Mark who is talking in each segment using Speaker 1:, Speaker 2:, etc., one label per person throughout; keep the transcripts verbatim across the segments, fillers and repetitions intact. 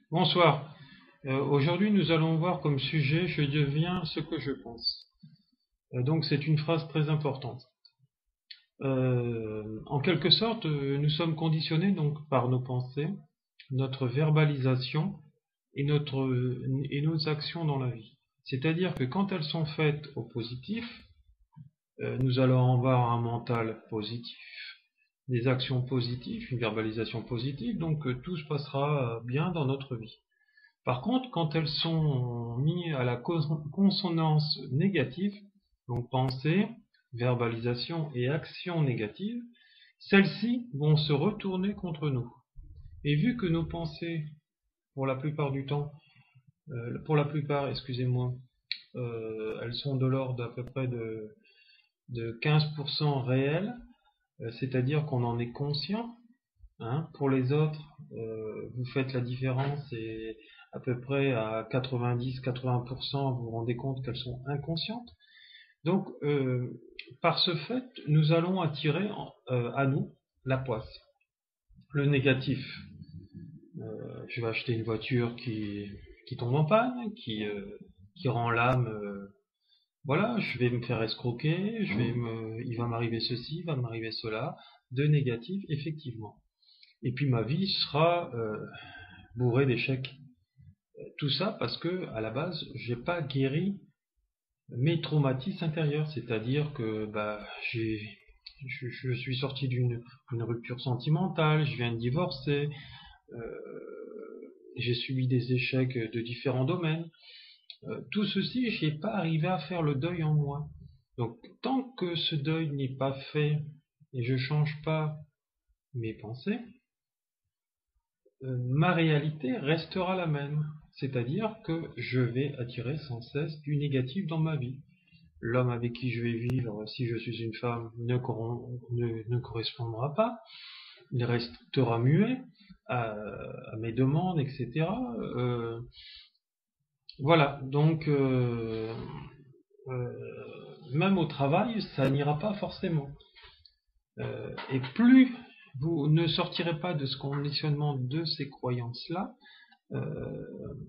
Speaker 1: Bonsoir. Euh, aujourd'hui, nous allons voir comme sujet "Je deviens ce que je pense". Euh, donc, c'est une phrase très importante. Euh, en quelque sorte, euh, nous sommes conditionnés donc par nos pensées, notre verbalisation et notre et nos actions dans la vie. C'est-à-dire que quand elles sont faites au positif, euh, nous allons avoir un mental positif, des actions positives, une verbalisation positive, donc euh, tout se passera bien dans notre vie. Par contre, quand elles sont mises à la consonance négative, donc pensée, verbalisation et action négative, celles-ci vont se retourner contre nous. Et vu que nos pensées, pour la plupart du temps, euh, pour la plupart, excusez-moi, euh, elles sont de l'ordre d'à peu près de, de quinze pour cent réelles, euh, c'est-à-dire qu'on en est conscient. Hein. Pour les autres, euh, vous faites la différence et à peu près à quatre-vingt-dix à quatre-vingts pour cent vous vous rendez compte qu'elles sont inconscientes. Donc, euh, par ce fait, nous allons attirer euh, à nous la poisse, le négatif. Euh, je vais acheter une voiture qui, qui tombe en panne, qui, euh, qui rend l'âme... Euh, voilà, je vais me faire escroquer, je vais me, il va m'arriver ceci, il va m'arriver cela, de négatif, effectivement. Et puis ma vie sera euh, bourrée d'échecs. Tout ça parce que, à la base, j'ai pas guéri mes traumatismes intérieurs, c'est-à-dire que bah, j'ai, je, je suis sorti d'une rupture sentimentale, je viens de divorcer, euh, j'ai subi des échecs de différents domaines. Euh, tout ceci, j'ai pas arrivé à faire le deuil en moi. Donc, tant que ce deuil n'est pas fait et je change pas mes pensées, euh, ma réalité restera la même. C'est-à-dire que je vais attirer sans cesse du négatif dans ma vie. L'homme avec qui je vais vivre, si je suis une femme, ne, ne, ne correspondra pas. Il restera muet à, à mes demandes, et cetera. Euh, voilà, donc euh, euh, même au travail, ça n'ira pas forcément. Euh, et plus vous ne sortirez pas de ce conditionnement, de ces croyances-là, euh,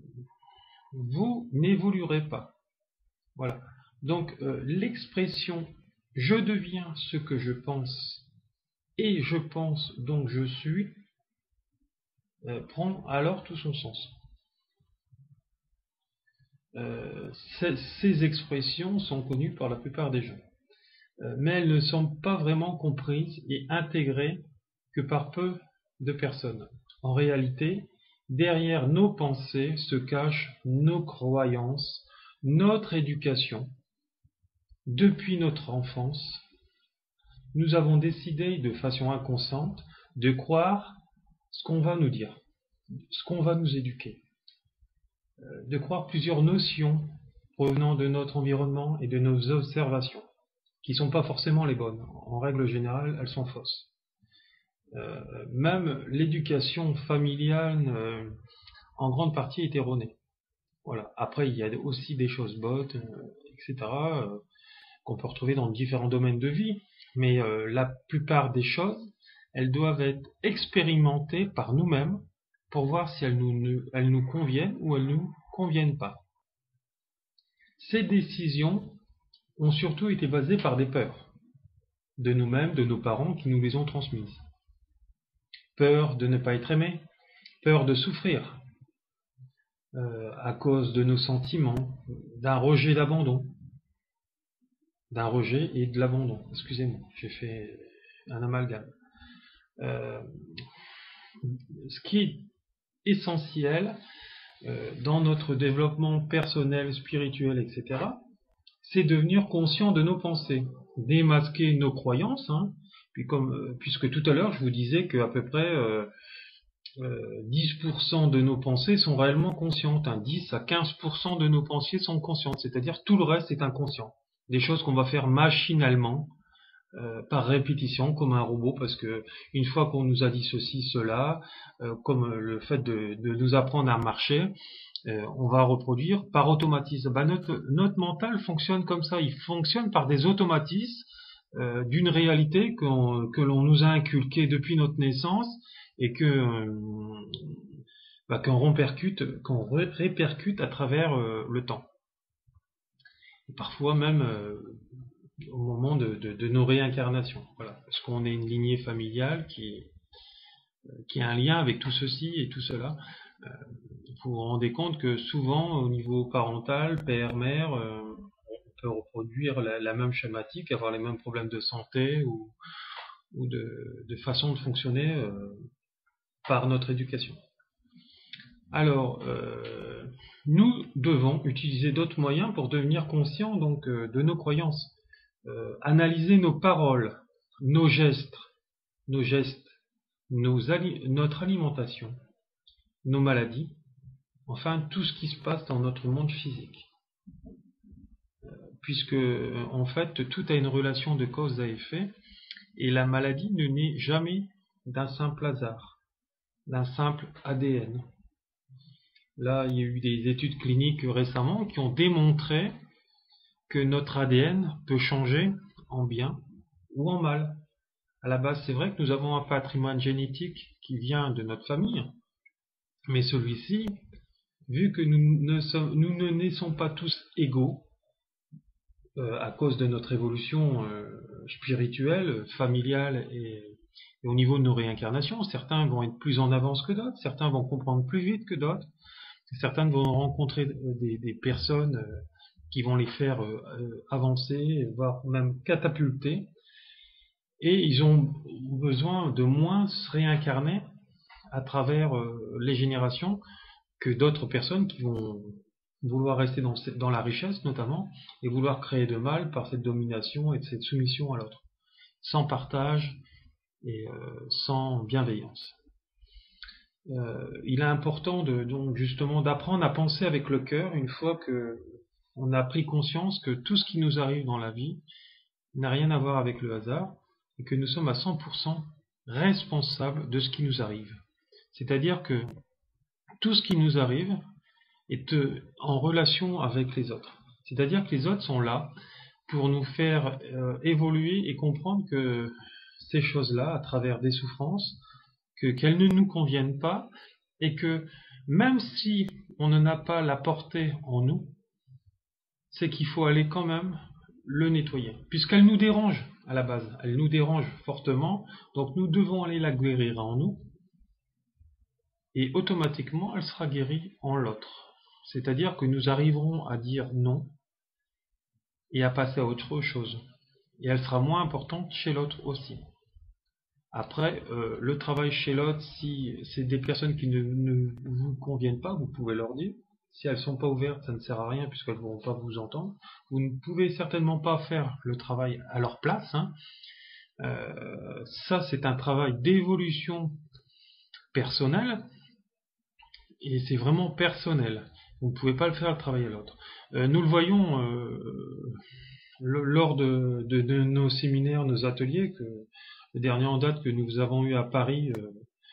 Speaker 1: vous n'évoluerez pas. Voilà. Donc euh, l'expression « je deviens ce que je pense et je pense donc je suis » euh, prend alors tout son sens. Euh, ces expressions sont connues par la plupart des gens, euh, mais elles ne sont pas vraiment comprises et intégrées que par peu de personnes. En réalité, derrière nos pensées se cachent nos croyances, notre éducation. Depuis notre enfance, nous avons décidé de façon inconsciente de croire ce qu'on va nous dire, ce qu'on va nous éduquer, de croire plusieurs notions provenant de notre environnement et de nos observations, qui ne sont pas forcément les bonnes. En règle générale, elles sont fausses. Euh, même l'éducation familiale, euh, en grande partie, est erronée. Voilà. Après, il y a aussi des choses bonnes, euh, et cetera, euh, qu'on peut retrouver dans différents domaines de vie, mais euh, la plupart des choses, elles doivent être expérimentées par nous-mêmes pour voir si elles nous, elles nous conviennent ou elles ne nous conviennent pas. Ces décisions ont surtout été basées par des peurs, de nous-mêmes, de nos parents qui nous les ont transmises. Peur de ne pas être aimé, peur de souffrir, euh, à cause de nos sentiments, d'un rejet d'abandon, d'un rejet et de l'abandon. Excusez-moi, j'ai fait un amalgame. Euh, ce qui est essentiel euh, dans notre développement personnel, spirituel, et cetera, c'est devenir conscient de nos pensées, démasquer nos croyances, hein, puis comme, euh, puisque tout à l'heure je vous disais qu'à peu près euh, euh, dix pour cent de nos pensées sont réellement conscientes, hein, dix à quinze pour cent de nos pensées sont conscientes, c'est-à-dire tout le reste est inconscient. Des choses qu'on va faire machinalement, euh, par répétition, comme un robot, parce que une fois qu'on nous a dit ceci, cela, euh, comme le fait de, de nous apprendre à marcher, euh, on va reproduire par automatisme. Ben, notre, notre mental fonctionne comme ça, il fonctionne par des automatismes euh, d'une réalité qu'on, que l'on nous a inculquée depuis notre naissance, et que euh, bah, qu'on répercute, qu'on ré répercute à travers euh, le temps. Et parfois même euh, au moment de, de, de nos réincarnations. Voilà. Parce qu'on est une lignée familiale qui, qui a un lien avec tout ceci et tout cela. Euh, vous vous rendez compte que souvent, au niveau parental, père, mère, euh, on peut reproduire la, la même schématique, avoir les mêmes problèmes de santé ou, ou de, de façon de fonctionner euh, par notre éducation. Alors, euh, nous devons utiliser d'autres moyens pour devenir conscients donc euh, de nos croyances, euh, analyser nos paroles, nos gestes, nos gestes, nos ali notre alimentation, nos maladies, enfin tout ce qui se passe dans notre monde physique. Euh, puisque en fait tout a une relation de cause à effet, et la maladie ne naît jamais d'un simple hasard, d'un simple A D N. Là, il y a eu des études cliniques récemment qui ont démontré que notre A D N peut changer en bien ou en mal. À la base, c'est vrai que nous avons un patrimoine génétique qui vient de notre famille, mais celui-ci, vu que nous ne, sommes, nous ne naissons pas tous égaux, euh, à cause de notre évolution euh, spirituelle, familiale et, et au niveau de nos réincarnations, certains vont être plus en avance que d'autres, certains vont comprendre plus vite que d'autres, certains vont rencontrer des, des personnes euh, qui vont les faire euh, avancer, voire même catapulter, et ils ont besoin de moins se réincarner à travers euh, les générations que d'autres personnes qui vont vouloir rester dans, dans la richesse notamment, et vouloir créer de mal par cette domination et cette soumission à l'autre, sans partage et euh, sans bienveillance. Euh, il est important de, donc justement d'apprendre à penser avec le cœur une fois que on a pris conscience que tout ce qui nous arrive dans la vie n'a rien à voir avec le hasard et que nous sommes à cent pour cent responsables de ce qui nous arrive. C'est-à-dire que tout ce qui nous arrive est en relation avec les autres. C'est-à-dire que les autres sont là pour nous faire euh, évoluer et comprendre que ces choses-là, à travers des souffrances, que qu'elles ne nous conviennent pas et que même si on n'en a pas la portée en nous, c'est qu'il faut aller quand même le nettoyer, puisqu'elle nous dérange à la base, elle nous dérange fortement, donc nous devons aller la guérir en nous, et automatiquement elle sera guérie en l'autre. C'est-à-dire que nous arriverons à dire non, et à passer à autre chose, et elle sera moins importante chez l'autre aussi. Après, euh, le travail chez l'autre, si c'est des personnes qui ne, ne vous conviennent pas, vous pouvez leur dire. Si elles ne sont pas ouvertes, ça ne sert à rien puisqu'elles ne vont pas vous entendre. Vous ne pouvez certainement pas faire le travail à leur place. Hein. Euh, ça, c'est un travail d'évolution personnelle et c'est vraiment personnel. Vous ne pouvez pas le faire le travail à l'autre. Euh, nous le voyons euh, lors de, de, de nos séminaires, nos ateliers, que le dernier en date que nous avons eu à Paris euh,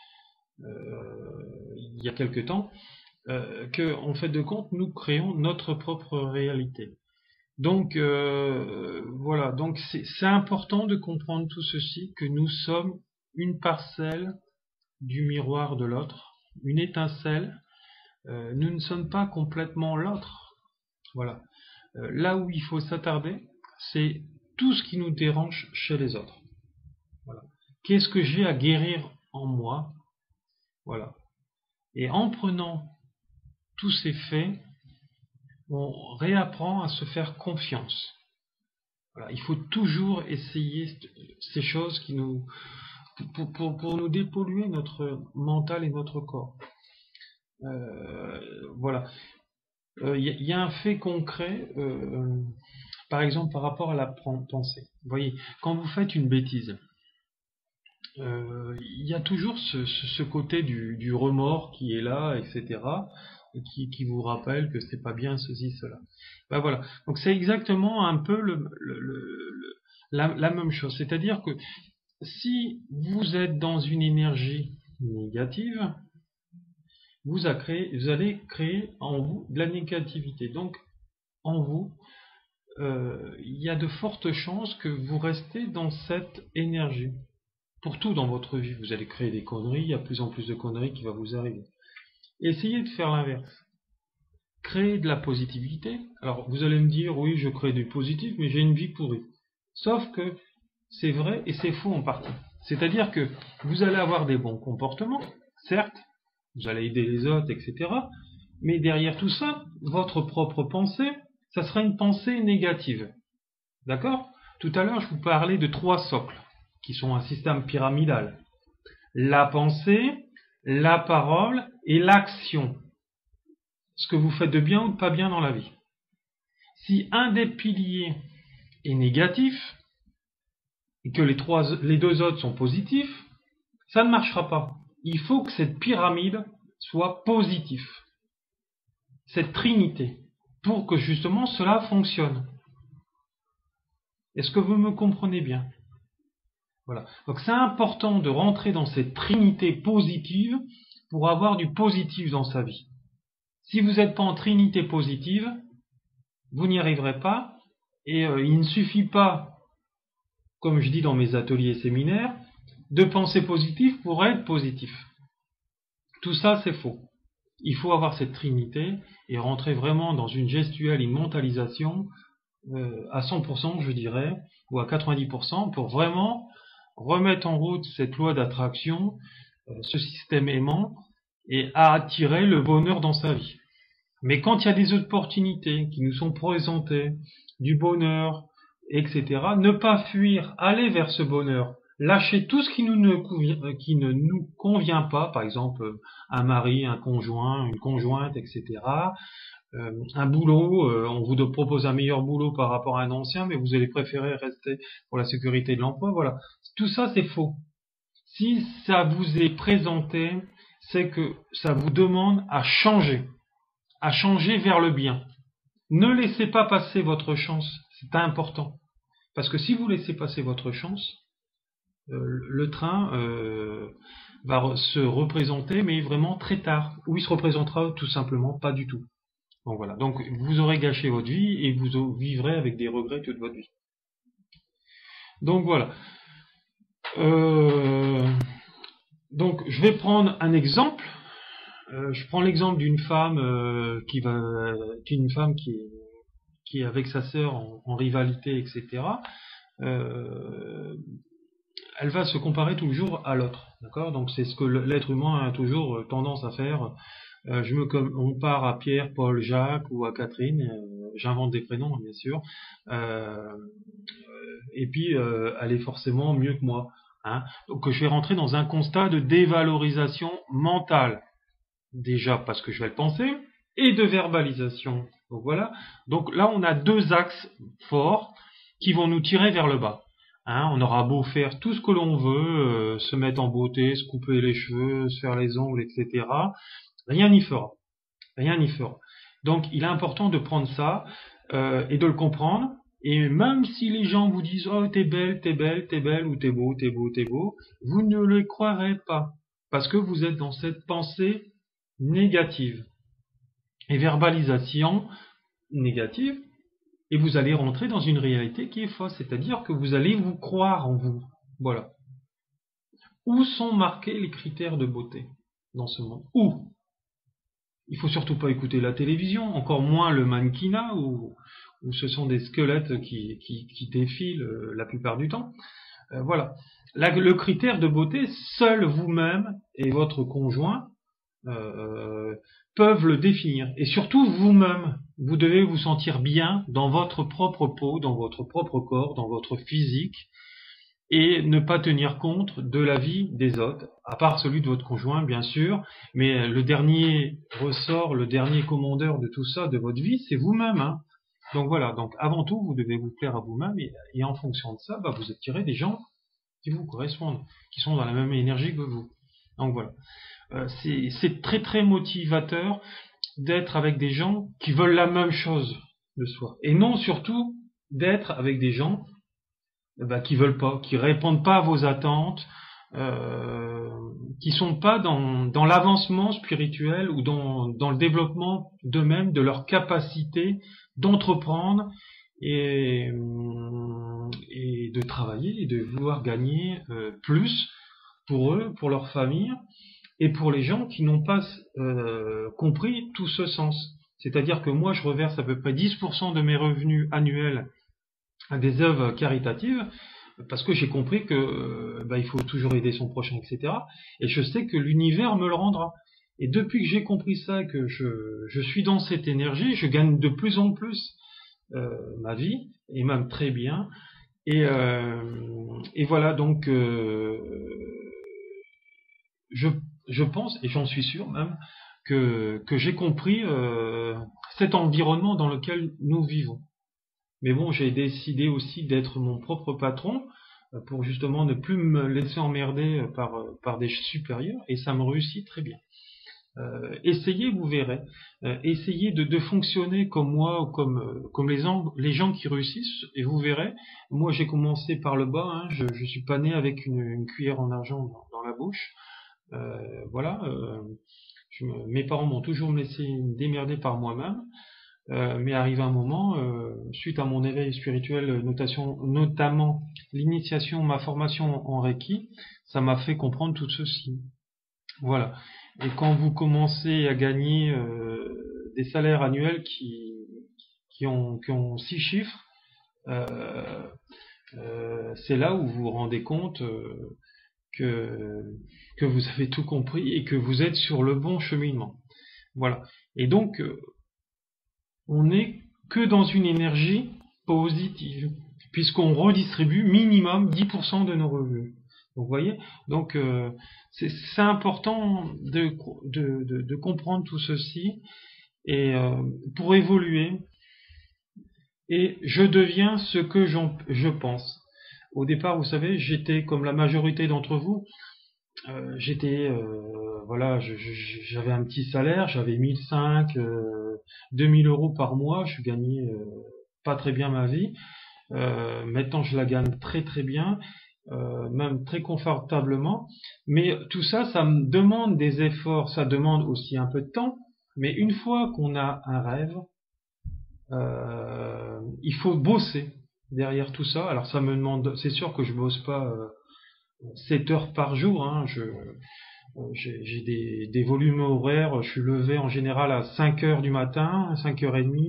Speaker 1: euh, il y a quelque temps, euh, que en fait de compte nous créons notre propre réalité. Donc euh, voilà, donc c'est important de comprendre tout ceci, que nous sommes une parcelle du miroir de l'autre, une étincelle. Euh, nous ne sommes pas complètement l'autre. Voilà. Euh, là où il faut s'attarder, c'est tout ce qui nous dérange chez les autres. Voilà. Qu'est-ce que j'ai à guérir en moi? Voilà. Et en prenant tous ces faits, on réapprend à se faire confiance. Voilà. Il faut toujours essayer ces choses qui nous, pour, pour, pour nous dépolluer notre mental et notre corps. Euh, voilà. Il euh, y, y a un fait concret, euh, par exemple par rapport à la pensée. Vous voyez, quand vous faites une bêtise, il euh, y a toujours ce, ce, ce côté du, du remords qui est là, et cetera, et qui, qui vous rappelle que c'est pas bien ceci, cela. Ben voilà. Donc c'est exactement un peu le, le, le, la, la même chose. C'est-à-dire que si vous êtes dans une énergie négative, vous, a créé, vous allez créer en vous de la négativité. Donc en vous, euh, il y a de fortes chances que vous restez dans cette énergie. Pour tout dans votre vie, vous allez créer des conneries, il y a de plus en plus de conneries qui vont vous arriver. Essayez de faire l'inverse. Créer de la positivité. Alors, vous allez me dire, oui, je crée du positif, mais j'ai une vie pourrie. Sauf que c'est vrai et c'est faux en partie. C'est-à-dire que vous allez avoir des bons comportements, certes, vous allez aider les autres, et cetera. Mais derrière tout ça, votre propre pensée, ça sera une pensée négative. D'accord? Tout à l'heure, je vous parlais de trois socles, qui sont un système pyramidal. La pensée, la parole et l'action. Ce que vous faites de bien ou de pas bien dans la vie. Si un des piliers est négatif, et que les, trois, les deux autres sont positifs, ça ne marchera pas. Il faut que cette pyramide soit positive. Cette trinité, pour que justement cela fonctionne. Est-ce que vous me comprenez bien? Voilà. Donc c'est important de rentrer dans cette trinité positive pour avoir du positif dans sa vie. Si vous n'êtes pas en trinité positive, vous n'y arriverez pas, et euh, il ne suffit pas, comme je dis dans mes ateliers et séminaires, de penser positif pour être positif. Tout ça, c'est faux. Il faut avoir cette trinité et rentrer vraiment dans une gestuelle, une mentalisation euh, à cent pour cent, je dirais, ou à quatre-vingt-dix pour cent, pour vraiment remettre en route cette loi d'attraction, euh, ce système aimant, et à attirer le bonheur dans sa vie. Mais quand il y a des opportunités qui nous sont présentées, du bonheur, et cetera, ne pas fuir, aller vers ce bonheur. Lâcher tout ce qui, nous ne, convient, qui ne nous convient pas, par exemple un mari, un conjoint, une conjointe, et cetera. Euh, un boulot, euh, on vous propose un meilleur boulot par rapport à un ancien, mais vous allez préférer rester pour la sécurité de l'emploi. Voilà, tout ça c'est faux. Si ça vous est présenté, c'est que ça vous demande à changer, à changer vers le bien. Ne laissez pas passer votre chance, c'est important. Parce que si vous laissez passer votre chance, euh, le train euh, va se représenter, mais vraiment très tard, ou il se représentera tout simplement pas du tout. Donc voilà, donc vous aurez gâché votre vie et vous vivrez avec des regrets toute votre vie. Donc voilà. Euh, donc je vais prendre un exemple. Euh, je prends l'exemple d'une femme euh, qui va, d'une femme qui est, qui est avec sa sœur en, en rivalité, et cetera. Euh, elle va se comparer toujours à l'autre, d'accord? Donc c'est ce que l'être humain a toujours tendance à faire. Euh, je me compare à Pierre, Paul, Jacques ou à Catherine. Euh, J'invente des prénoms, bien sûr. Euh, et puis euh, elle est forcément mieux que moi. Hein? Donc je vais rentrer dans un constat de dévalorisation mentale. Déjà parce que je vais le penser, et de verbalisation. Donc voilà. Donc là, on a deux axes forts qui vont nous tirer vers le bas. Hein, on aura beau faire tout ce que l'on veut, euh, se mettre en beauté, se couper les cheveux, se faire les ongles, et cetera. Rien n'y fera. Rien n'y fera. Donc il est important de prendre ça euh, et de le comprendre. Et même si les gens vous disent « Oh, t'es belle, t'es belle, t'es belle » ou « T'es beau, t'es beau, t'es beau », vous ne le croirez pas. Parce que vous êtes dans cette pensée négative et verbalisation négative, et vous allez rentrer dans une réalité qui est fausse, c'est-à-dire que vous allez vous croire en vous. Voilà. Où sont marqués les critères de beauté dans ce monde? Où? Il faut surtout pas écouter la télévision, encore moins le mannequinat, où, où ce sont des squelettes qui, qui, qui défilent euh, la plupart du temps. Euh, voilà. Là, le critère de beauté, seul vous-même et votre conjoint Euh, peuvent le définir. Et surtout vous-même, vous devez vous sentir bien dans votre propre peau, dans votre propre corps, dans votre physique, et ne pas tenir compte de la vie des autres, à part celui de votre conjoint, bien sûr, mais le dernier ressort, le dernier commandeur de tout ça, de votre vie, c'est vous-même. Hein. Donc voilà, donc avant tout, vous devez vous plaire à vous-même, et, et en fonction de ça, bah, vous attirez des gens qui vous correspondent, qui sont dans la même énergie que vous. Donc voilà. Euh, c'est très très motivateur d'être avec des gens qui veulent la même chose de soi. Et non surtout d'être avec des gens bah, qui veulent pas, qui répondent pas à vos attentes, euh, qui sont pas dans, dans l'avancement spirituel ou dans, dans le développement d'eux-mêmes, de leur capacité d'entreprendre et, et de travailler et de vouloir gagner euh, plus pour eux, pour leur famille, et pour les gens qui n'ont pas euh, compris tout ce sens. C'est-à-dire que moi, je reverse à peu près dix pour cent de mes revenus annuels à des œuvres caritatives, parce que j'ai compris que euh, bah, il faut toujours aider son prochain, et cetera. Et je sais que l'univers me le rendra. Et depuis que j'ai compris ça, que je, je suis dans cette énergie, je gagne de plus en plus euh, ma vie, et même très bien. Et, euh, et voilà, donc euh, je, je pense, et j'en suis sûr même, que, que j'ai compris euh, cet environnement dans lequel nous vivons. Mais bon, j'ai décidé aussi d'être mon propre patron euh, pour justement ne plus me laisser emmerder par, par des supérieurs, et ça me réussit très bien. Euh, essayez, vous verrez. Euh, essayez de, de fonctionner comme moi ou comme, euh, comme les, gens, les gens qui réussissent, et vous verrez. Moi, j'ai commencé par le bas. Hein, je, je suis pas né avec une, une cuillère en argent dans, dans la bouche. Euh, voilà. Euh, je me, mes parents m'ont toujours laissé me démerder par moi-même. Euh, mais arrive un moment, euh, suite à mon éveil spirituel, notation, notamment l'initiation, ma formation en Reiki, ça m'a fait comprendre tout ceci. Voilà. Et quand vous commencez à gagner euh, des salaires annuels qui, qui, ont, qui ont six chiffres, euh, euh, c'est là où vous vous rendez compte euh, que, que vous avez tout compris et que vous êtes sur le bon cheminement. Voilà. Et donc, euh, on n'est que dans une énergie positive, puisqu'on redistribue minimum dix pour cent de nos revenus. Donc, vous voyez, donc euh, c'est important de, de, de, de comprendre tout ceci et euh, pour évoluer. Et je deviens ce que je pense. Au départ, vous savez, j'étais comme la majorité d'entre vous. Euh, j'étais, euh, voilà, j'avais un petit salaire, j'avais mille cinq, euh, deux mille euros par mois. Je gagnais euh, pas très bien ma vie. Euh, maintenant, je la gagne très très bien. Euh, même très confortablement, mais tout ça, ça me demande des efforts, ça demande aussi un peu de temps, mais une fois qu'on a un rêve, euh, il faut bosser derrière tout ça. Alors ça me demande, c'est sûr que je bosse pas euh, sept heures par jour, hein, je, j'ai, j'ai des, des volumes horaires, je suis levé en général à cinq heures du matin, cinq heures trente,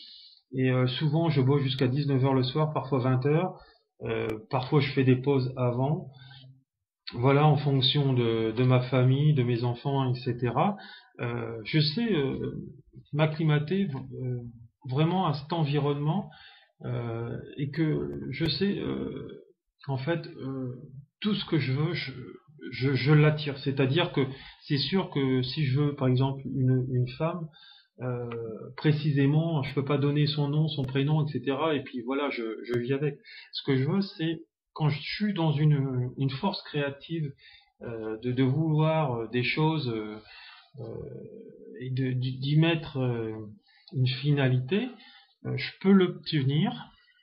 Speaker 1: et euh, souvent je bosse jusqu'à dix-neuf heures le soir, parfois vingt heures. Euh, parfois je fais des pauses avant, voilà, en fonction de, de ma famille, de mes enfants, et cetera. Euh, je sais euh, m'acclimater euh, vraiment à cet environnement euh, et que je sais euh, en fait euh, tout ce que je veux, je, je, je l'attire. C'est-à-dire que c'est sûr que si je veux par exemple une, une femme, Euh, précisément, je peux pas donner son nom, son prénom, et cetera. Et puis voilà, je, je vis avec. Ce que je veux, c'est quand je suis dans une, une force créative euh, de, de vouloir des choses euh, euh, et de, d'y mettre euh, une finalité, euh, je peux l'obtenir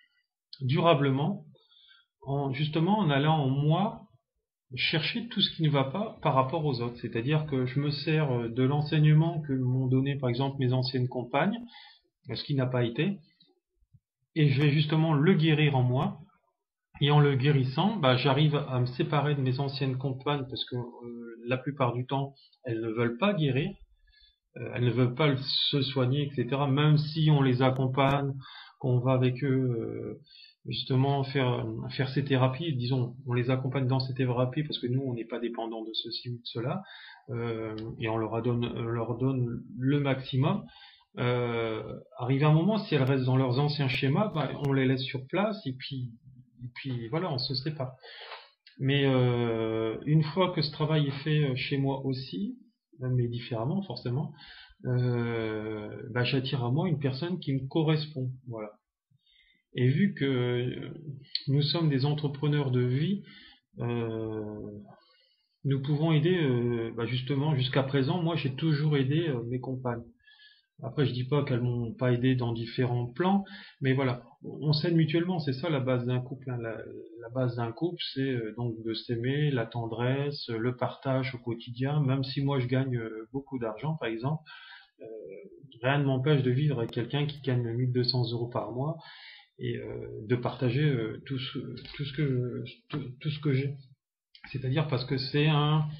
Speaker 1: durablement en justement en allant en moi chercher tout ce qui ne va pas par rapport aux autres. C'est-à-dire que je me sers de l'enseignement que m'ont donné par exemple mes anciennes compagnes, ce qui n'a pas été, et je vais justement le guérir en moi, et en le guérissant, bah, j'arrive à me séparer de mes anciennes compagnes parce que euh, la plupart du temps, elles ne veulent pas guérir, euh, elles ne veulent pas se soigner, et cetera. Même si on les accompagne, qu'on va avec eux euh, justement faire faire ces thérapies, disons, on les accompagne dans ces thérapies parce que nous, on n'est pas dépendant de ceci ou de cela, euh, et on leur donne, on leur donne le maximum. Euh, arrivé un moment, si elles restent dans leurs anciens schémas, bah, on les laisse sur place et puis, et puis voilà, on se sépare. Mais euh, une fois que ce travail est fait chez moi aussi, mais différemment forcément, euh, bah, j'attire à moi une personne qui me correspond. Voilà. Et vu que nous sommes des entrepreneurs de vie, euh, nous pouvons aider, euh, bah justement, jusqu'à présent, moi j'ai toujours aidé euh, mes compagnes. Après, je dis pas qu'elles m'ont pas aidé dans différents plans, mais voilà, on s'aide mutuellement, c'est ça la base d'un couple. Hein. La, la base d'un couple, c'est euh, donc de s'aimer, la tendresse, le partage au quotidien. Même si moi je gagne euh, beaucoup d'argent, par exemple, euh, rien ne m'empêche de vivre avec quelqu'un qui gagne mille deux cents euros par mois et euh, de partager euh, tout ce, tout ce que tout, tout ce que j'ai. C'est-à-dire parce que c'est un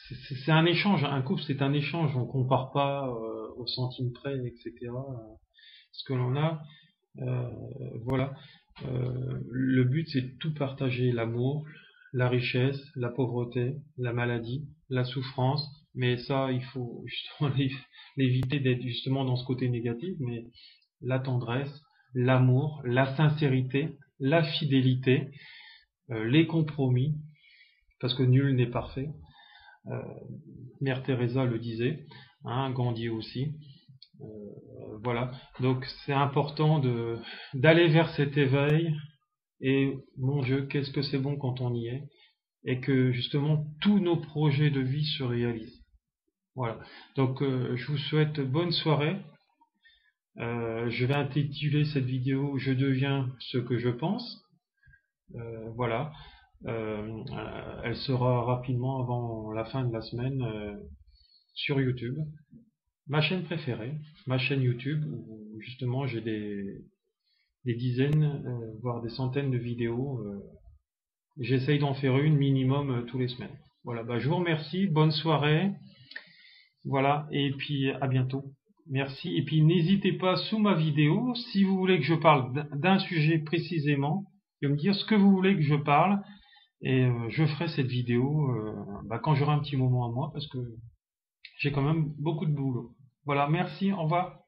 Speaker 1: c'est c'est un échange. Un couple, c'est un échange. On compare pas euh, au centime près, et cetera. Ce que l'on a, euh, voilà. Euh, le but, c'est de tout partager, l'amour, la richesse, la pauvreté, la maladie, la souffrance. Mais ça, il faut justement l'éviter d'être justement dans ce côté négatif. Mais la tendresse, l'amour, la sincérité, la fidélité, euh, les compromis, parce que nul n'est parfait. Euh, Mère Teresa le disait, hein, Gandhi aussi. Euh, voilà. Donc c'est important de d'aller vers cet éveil. Et mon Dieu, qu'est-ce que c'est bon quand on y est, et que justement tous nos projets de vie se réalisent. Voilà. Donc euh, je vous souhaite bonne soirée. Euh, je vais intituler cette vidéo Je deviens ce que je pense. Euh, voilà. Euh, euh, elle sera rapidement avant la fin de la semaine euh, sur YouTube. Ma chaîne préférée, ma chaîne YouTube, où justement j'ai des, des dizaines, euh, voire des centaines de vidéos. Euh, J'essaye d'en faire une minimum euh, tous les semaines. Voilà, bah, je vous remercie, bonne soirée. Voilà, et puis à bientôt. Merci. Et puis n'hésitez pas sous ma vidéo, si vous voulez que je parle d'un sujet précisément, de me dire ce que vous voulez que je parle, et euh, je ferai cette vidéo euh, bah, quand j'aurai un petit moment à moi, parce que j'ai quand même beaucoup de boulot. Voilà, merci, au revoir.